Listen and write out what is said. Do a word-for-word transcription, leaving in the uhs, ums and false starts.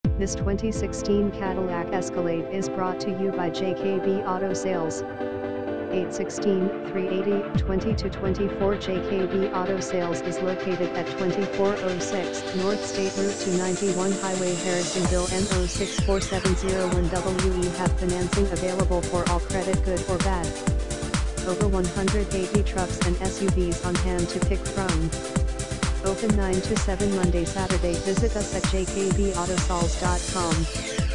This twenty sixteen Cadillac Escalade is brought to you by J K B Auto Sales. eight one six, three eight zero, two zero two four J K B Auto Sales is located at twenty-four oh six North State Route two ninety-one Highway Harrisonville N zero six four seven zero one W. We have financing available for all credit, good or bad. Over one hundred eighty trucks and S U Vs on hand to pick from. Open nine to seven Monday Saturday. Visit us at J K B auto sales dot com.